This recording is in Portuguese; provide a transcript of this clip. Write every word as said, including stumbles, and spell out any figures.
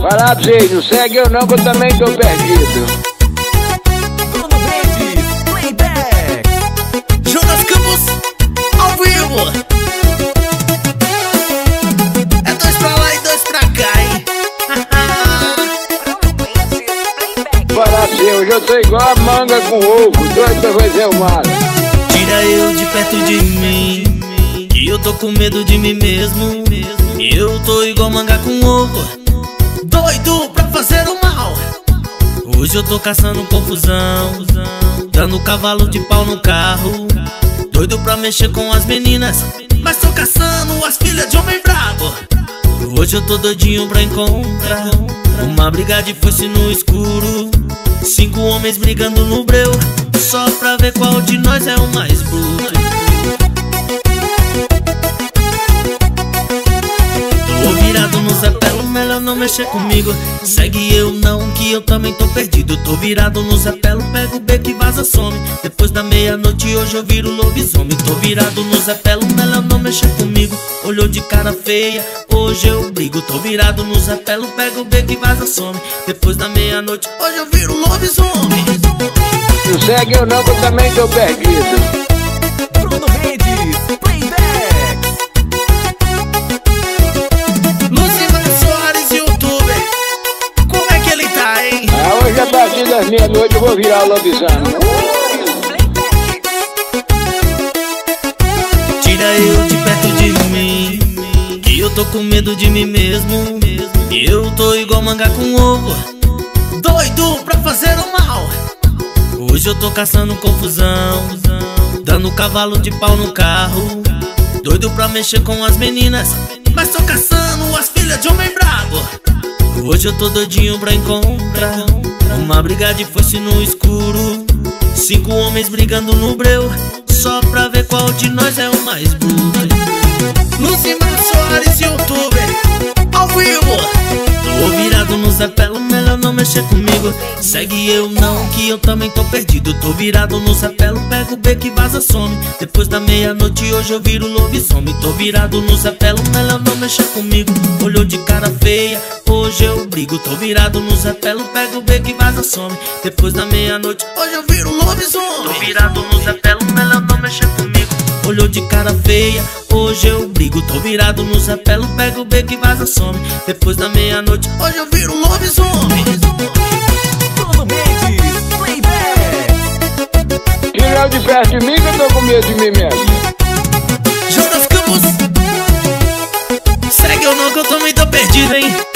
Falar pra vocês, não segue eu não, que eu também tô perdido. Bruno Mendes, playback. Jonas Campos, ao vivo. É dois pra lá e dois pra cá, hein? Falar pra vocês, hoje eu tô igual a manga com ovo, doido pra fazer o mal. Tira eu de perto de mim, que eu tô com medo de mim mesmo. Eu tô igual manga com ovo, doido pra fazer o mal. Hoje eu tô caçando confusão, dando cavalo de pau no carro. Doido pra mexer com as meninas, mas tô caçando as filhas de homem brabo. Hoje eu tô doidinho pra encontrar uma briga de foice no escuro. Cinco homens brigando no breu, só pra ver qual de nós é o mais bruto. Tô virado no zapelo, melhor não mexer comigo. Segue eu não, que eu também tô perdido. Tô virado no zapelo, pega o beco e vaza, some. Depois da meia-noite hoje eu viro lobisomem. Tô virado no zapelo, melhor não mexer comigo. Olhou de cara feia, hoje eu brigo. Tô virado no zapelo, pega o beco e vaza, some. Depois da meia-noite hoje eu viro lobisomem. Não segue eu não, que eu também tô perdido. Bruno Mendes, playback. Lucimar Soares, youtuber, como é que ele tá, hein? Ah, hoje a partir das meia-noite eu vou virar o lobisomem. Tira eu de perto de mim, que eu tô com medo de mim mesmo. Eu tô igual manga com ovo, doido pra fazer o mal. Hoje eu tô caçando confusão, dando cavalo de pau no carro. Doido pra mexer com as meninas, mas tô caçando as filhas de homem brabo. Hoje eu tô doidinho pra encontrar uma briga de foice no escuro. Cinco homens brigando no breu, só pra ver qual de nós é o mais bruto. Lucimar Soares, youtuber, ao vivo. Tô virado no zapelo, melhor não mexer comigo. Segue eu não, que eu também tô perdido. Tô virado no zapelo, pega o beco e vaza, some. Depois da meia-noite hoje eu viro lobisomem. Tô virado no zapelo, melhor não mexer comigo. Olhou de cara feia, hoje eu brigo. Tô virado no zapelo, pega o beco e vaza, some. Depois da meia-noite hoje eu viro lobisomem. Tô virado no zapelo, melhor não mexer comigo. Olhou de cara feia, hoje eu brigo. Tô virado no zapelo, pega o beco e vaza, some. Depois da meia-noite hoje eu viro lobisomem. Bruno Mendes, playback. Tira eu de perto de mim, que eu tô com medo de mim mesmo. Jonas Campos, segue ou não, que eu também tô perdido, hein?